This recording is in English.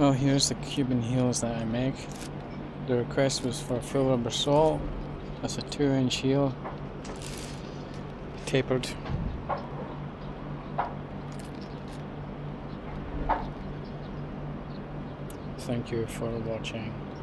Well, here's the Cuban heels that I make. The request was for a full rubber sole. That's a 2-inch heel, tapered. Thank you for watching.